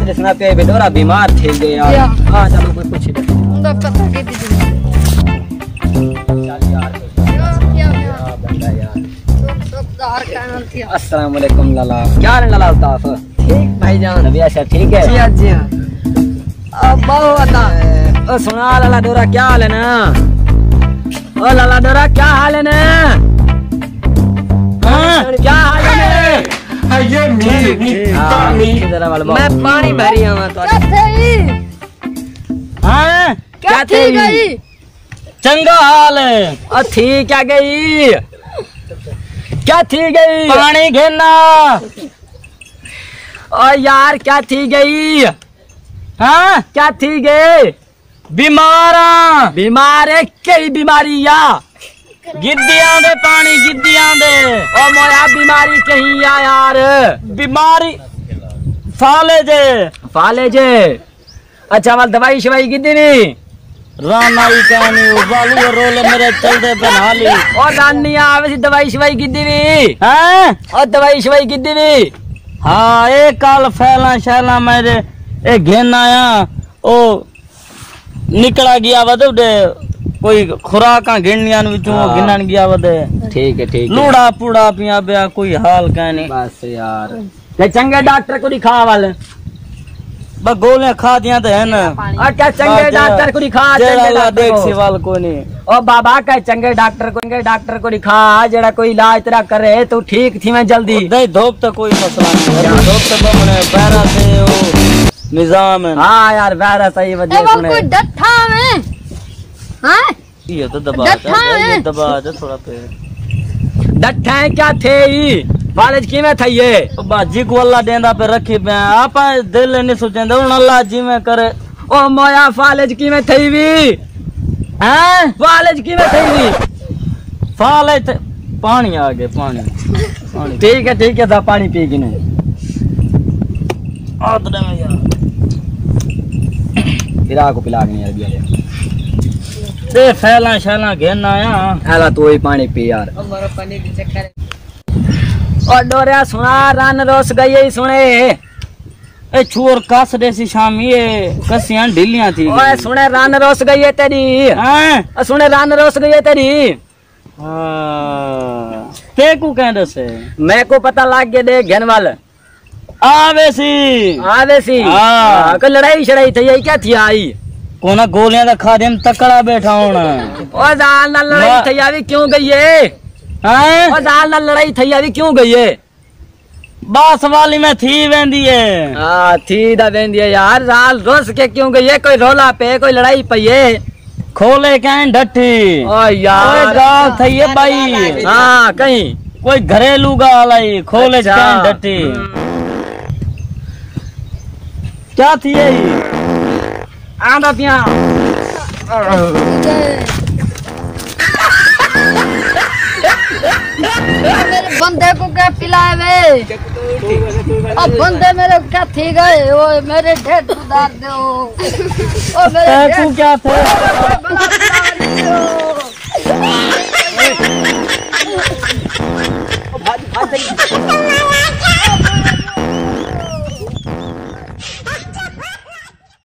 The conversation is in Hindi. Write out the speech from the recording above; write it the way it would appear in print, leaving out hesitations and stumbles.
जिसना पे बेडोरा बीमार थे गए यार। हां चलो कोई पूछ दे उनका पता के दी चल यार क्या बंदा यार दार कान थी। अस्सलाम वालेकुम लाला। क्या हाल है लाला अल्ताफ? ठीक भाईजान। नबी अच्छा ठीक है? जी अब बहुत अदा ओ सुना लाला डोरा क्या हाल है ना? ओ लाला डोरा क्या हाल है ना? हां क्या हाल है? ये पानी मैं पानी भरी हूं तो। क्या थी हां क्या थी गई चंगा हाल है। ओ थी क्या गई? क्या थी गई? पानी घेना। ओ यार क्या थी गई? हाँ क्या थी गई? बीमार है कई बीमारी या गिद्दियां दे पानी गिद्दियां दे। ओ मोया बीमारी कहीं या यार बीमारी फाले जे। अच्छा वाल दवाई शवाई गिद्दी नहीं रानाई कहनी उबालू रोल मेरे चलते बनहाली। और रानी आवे सी दवाई शवाई गिद्दी नहीं हैं? और दवाई शवाई गिद्दी नहीं? हाँ एक काल फैला शैला मेरे ए घेन आया ओ निकला गया वदे कोई खुराक गिननियां विचों गिनन गया वदे। ठीक है लूड़ा पूड़ा पिया बिया कोई हाल कहनी बस यार। ते चंगे डॉक्टर को दिखा वाले बस गोलियां खा दिया तो है ना। और क्या चंगे डॉक्टर को दिखा देख सवाल कोई नहीं। ओ बाबा का चंगे डॉक्टर को दिखा जेड़ा कोई इलाज तेरा करे तो ठीक थी मैं जल्दी नहीं धोप तो कोई मसला नहीं धोप तो बमने बहरा से ओ निजाम है। हां यार बहरा सही वजह सुने कोई डट्ठा में हां ये तो दबा थोड़ा पे डट्ठा क्या थे कॉलेज की में था ये बाजी को अल्लाह देंदा पे रखी पे आप दिल नहीं सोचेंदे उन अल्लाह जी में करे। ओ मोया कॉलेज की में थई भी हैं? कॉलेज की में थई भी कॉलेज पानी आ गए पानी ठीक है दा पानी पी के नहीं आदरे में यार फिरा को पिला के यार बिया दे फैला शैला घेन आया एला तो ही पानी पी यार। हमारा पानी की चक्कर और डोरिया सुना रन रोस गई सुने ए छोर कस देसी शाम ये कसियां ढीलियां थी। ओए सुने रन रोस गई है तेरी हैं? सुने रन रोस गई है तेरी हां ते को कहंदे से मैं को पता लाग गया दे घेन वाल आवे सी हां को लड़ाई छड़ाई थई क्या थी आई कोना गोलियां दा खा देम तकड़ा बैठा होना। ओ जान ना लड़ाई थई आवी क्यों गई है हैं? ओ जान ना लड़ाई थई आवी क्यों गई है? बास वाली में थी वेंदी है। हां थी दा वेंदी है यार जाल रोस के क्यों गई है? कोई रोला पे कोई लड़ाई पई है खोले कहन डठी। ओ यार गाल थई है भाई हां कहीं कोई घरेलू गाल आई खोले कहन डठी क्या थी ये आंदा पिया मेरे बंदे को क्या पिलाए अब बंदे मेरे क्या थी गए वो मेरे ढेर उधार दो ओ मेरे तू क्या थे